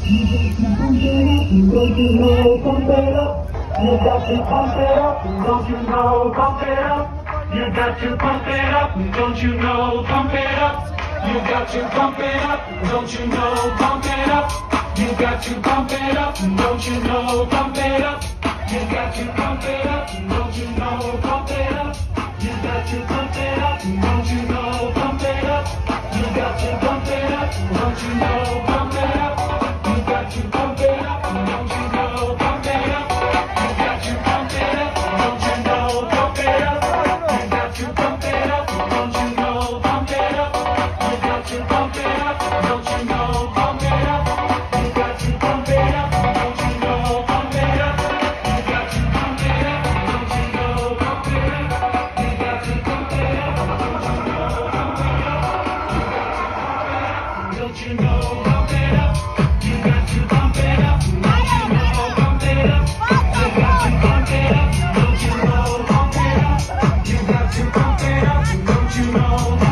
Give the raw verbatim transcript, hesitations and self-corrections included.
Don't you know, pump it up. You got to pump it up. Don't you know, pump it up. You got to pump it up. Don't you know, pump it up. You got to pump it up. Don't you know, pump it up. You got to pump it up. Don't you know, pump it up. You got to pump it up. Don't you know, pump it up. You got to pump it up. Don't you know, pump it up. You got to pump it up. Don't you know, pump it up. You got to pump it up. Don't you know, pump it up. You got to pump it up. Don't you know, pump it up. You got to pump it up. Don't you know, pump it up. You got to pump it up. Don't you know, pump it up. You got to pump it up. Don't you know, pump it up. You got to pump it up. Don't you know, pump it up. You got to pump it up. Don't you know, pump it up. You got to pump it up. Don't you know, pump it up. You got to pump it up. Don't you know, pump it up. You got to pump it up. Don't you know.